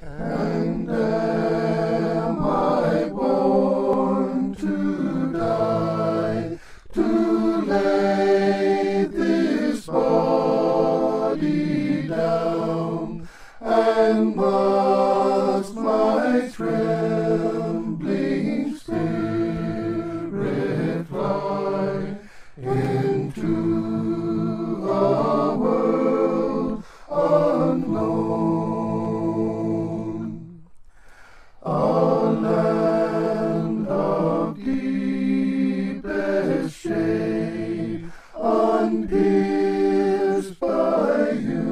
And am I born to die, to lay this body down, and must my trembling spirit fly into a world unknown, a land of deepest shade, unpierced by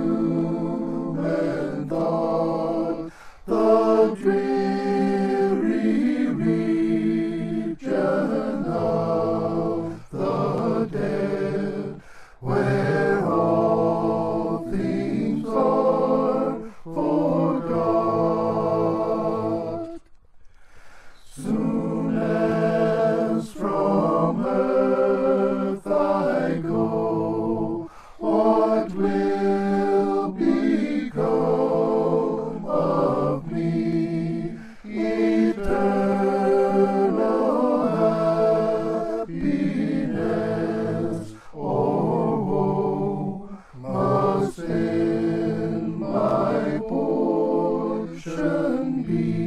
human thought, the dreary region of the dead, where all things are forgot. Soon as from earth I go, what will become of me? Eternal happiness or woe must in my portion be.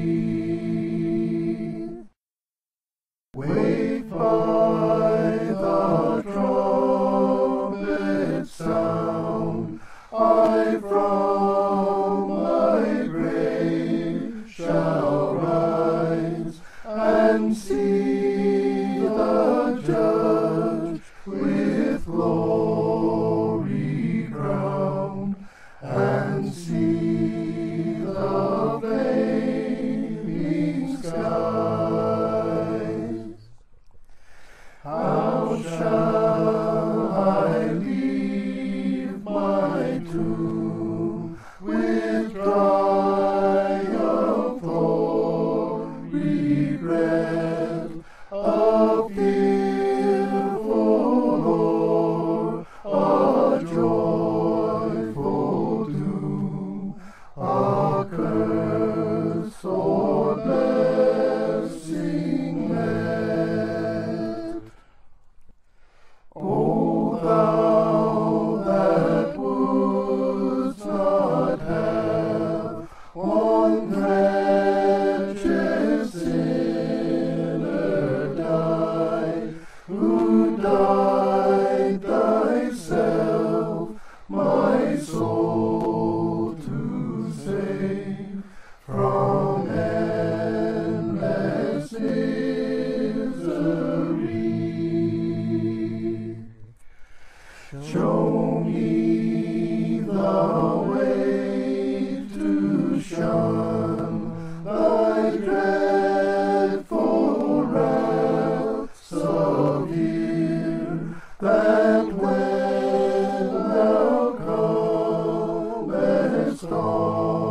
Wake by the trumpet sound, I from my grave shall rise, and see the Judge with glory crowned, and see the flaming skies. How shall I leave my tomb with triumph or regret, a fearful or a joyful doom, a curse or blessing met? O thou that wouldst not have one wretched sinner die, who died thyself my soul to save from endless misery. Show me the way to shun thy dreadful wrath severe, that when thou comest on